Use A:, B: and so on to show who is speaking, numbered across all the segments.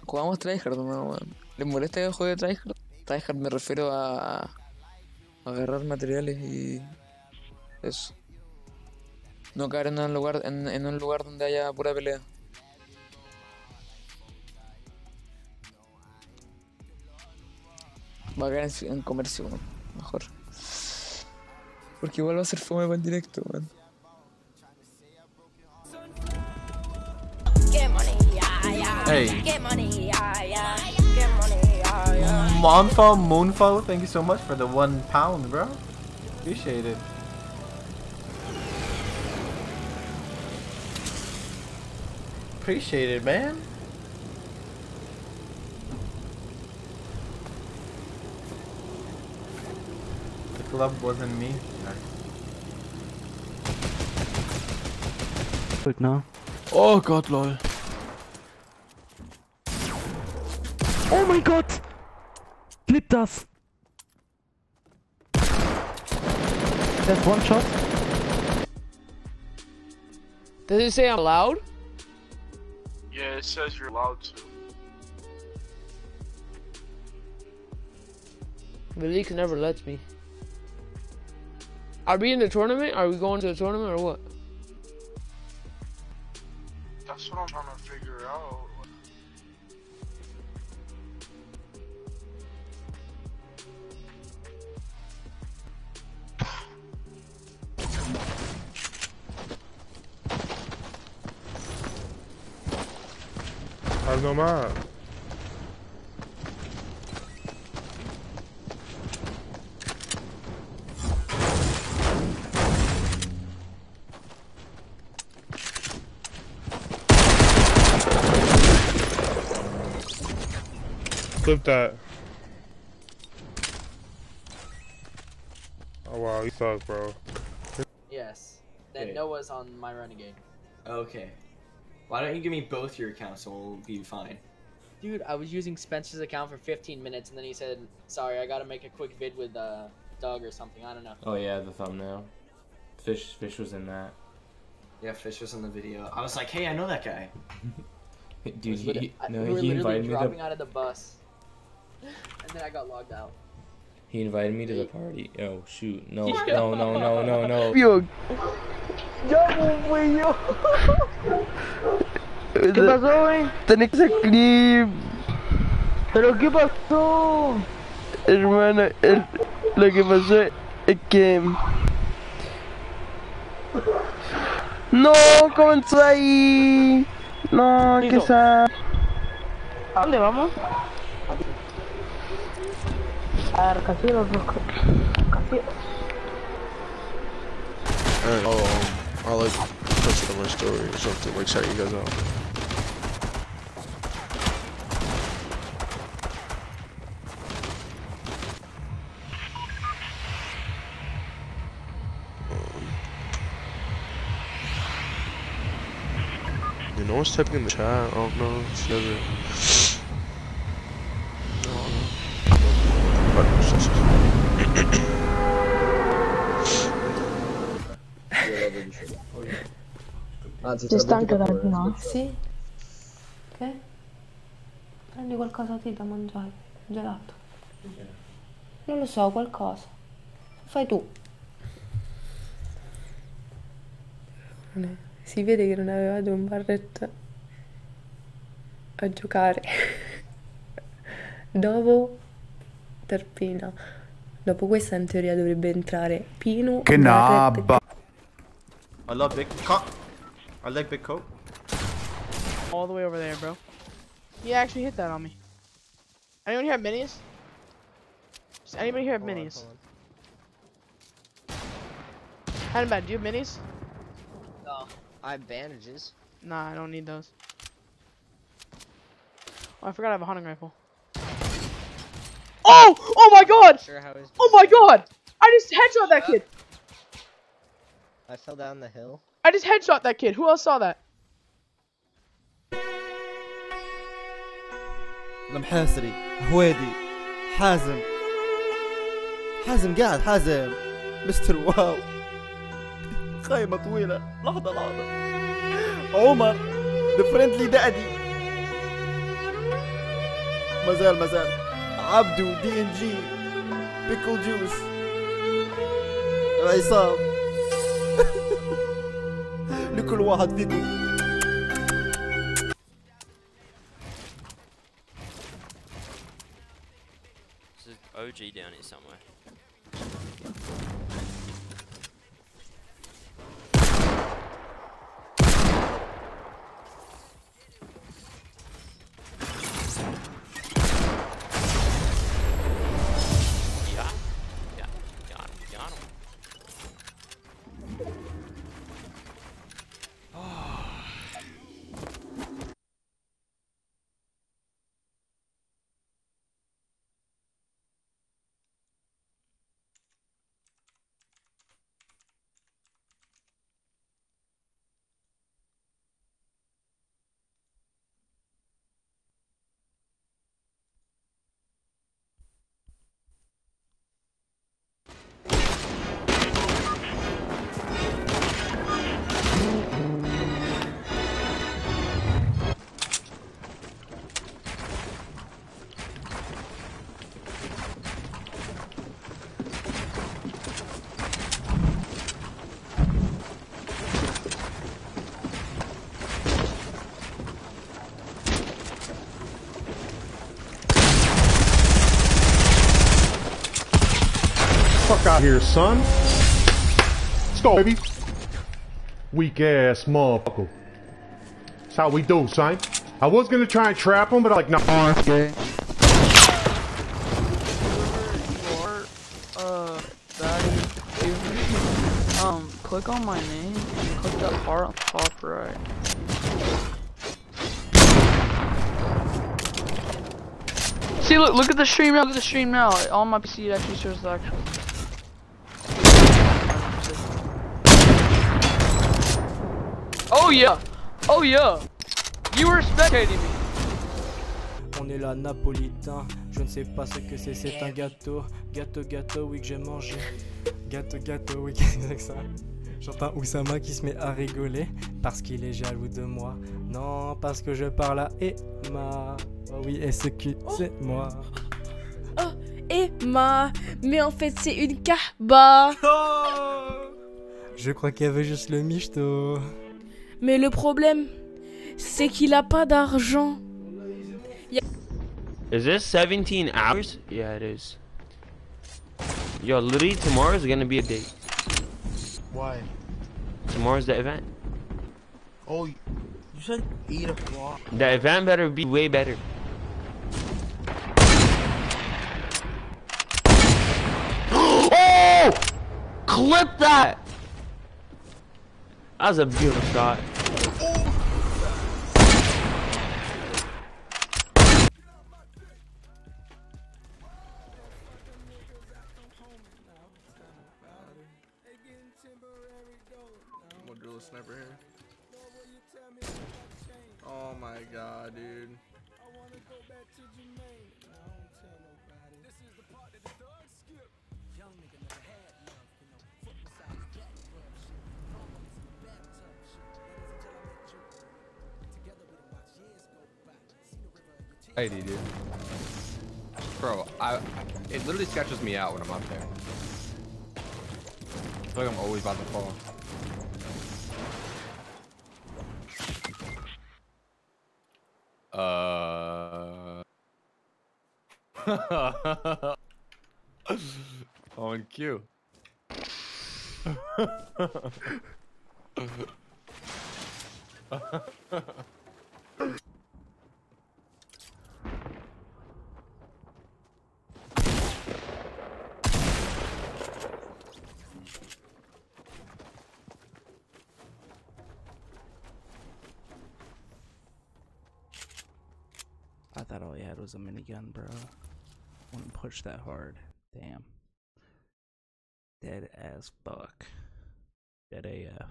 A: Jugamos tryhard, no, weón. ¿Les molesta que juegue tryhard? Tryhard me refiero a agarrar materiales y eso. No caer en un lugar donde haya pura pelea. Va a caer en comercio, weón. Mejor. Porque igual va a ser fome para el directo, weón.
B: Hey. Moonfo, thank you so much for the £1, bro. Appreciate it. Appreciate it, man. The club wasn't me.
C: Good now.
B: Oh god, lol.
C: Oh my god! Clip das! That's one shot.
A: Does it say I'm allowed?
D: Yeah, it says you're allowed to.
A: The league never lets me. Are we in the tournament? Are we going to the tournament or what?
D: That's what I'm trying to figure out.
E: How's no map? Clip that. Oh wow, you suck, bro.
F: Yes. Then Noah's on my renegade.
G: Okay. Why don't you give me both your accounts and we'll be fine?
F: Dude, I was using Spencer's account for 15 minutes and then he said, sorry, I gotta make a quick vid with Doug or something, I don't know.
H: Oh yeah, the thumbnail. Fish was in that.
G: Yeah, Fish was in the video. I was like, hey, I know that guy.
H: Dude,
F: we were
H: he
F: literally
H: invited me
F: dropping
H: to...
F: out of the bus. And then I got logged out.
H: He invited me to the party. Oh shoot, no. No.
I: ¡Ya, güey! ¿Qué pasó, güey? Tenés ese clip. ¿Pero qué pasó? Hermano, lo que pasó es que... ¡No! ¡Comenzó ahí! ¡No! ¿Qué sad? ¿A dónde vamos? A ver, casi los dos. Casi...
E: I'll like post it on my story or something, like shout you guys out. No one's typing in the chat. Oh no, it's never.
J: Sei stanca no? Sì. Che? Prendi qualcosa da mangiare, gelato. Non lo so, qualcosa. Fai tu. Si vede che non avevate un barretto a giocare. Dopo Terpina. Dopo questa in teoria dovrebbe entrare Pino.
B: Che nabba. I love big coat. I like big coat.
K: All the way over there, bro. He actually hit that on me. Anyone here have minis? Does anybody here have minis? Hanbad, do you have minis?
L: No, I have bandages.
K: Nah, I don't need those. Oh, I forgot I have a hunting rifle. Oh! Oh my god! Oh my god! I just headshot that kid!
L: I fell down the hill.
K: I just headshot that kid. Who else saw that?
M: المحاسري هويدي حازم قاعد حازم مستر واو خايمة طويلة لحظة عمر the friendly daddy مازال عبدو DNG بيكل جوس العصام لكل واحد فيكم.
N: There's an OG down here somewhere. Got him.
O: Fuck out here, son. Let's go, baby. Weak ass motherfucker. That's how we do, son. I was gonna try and trap him, but I'm like, no.
C: Okay. Daddy, click on my name and click that heart on top right. See, look at the stream now. Look at the stream now. On my PC, it actually shows the actual. Oh yeah, oh yeah. You were spectating me.
P: On est là napolitain, je ne sais pas ce que c'est un gâteau. Gâteau, oui que j'ai mangé. Gâteau, oui qu'est-ce que ça. J'entends Oussama qui se met à rigoler parce qu'il est jaloux de moi. Non, parce que je parle à Emma. Oh oui, et ce que c'est moi.
Q: Oh, Emma, mais en fait c'est une kahba.
P: Je crois qu'elle veut juste le michto.
Q: Mais le problème, c'est qu'il a pas d'argent.
R: Is this 17 hours? Yeah, it is. Yo, literally tomorrow is gonna be a day.
S: Why?
R: Tomorrow's the event.
S: Oh, you said 8 o'clock.
R: The event better be way better. Oh! Clip that! That was a beautiful shot.
M: I'm gonna drill a sniper here. Oh my god, dude.
T: Hey, dude. Bro, it literally sketches me out when I'm up there. I feel like I'm always about to fall. On cue.
C: I thought all he had was a minigun, bro. Wouldn't push that hard. Damn. Dead as fuck. Dead AF.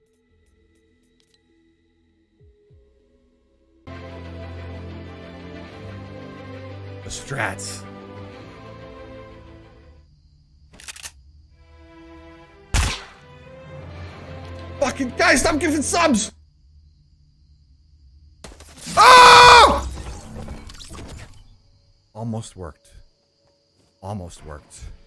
T: The strats. Fucking guys, stop giving subs! Oh!
U: Almost worked. Almost worked.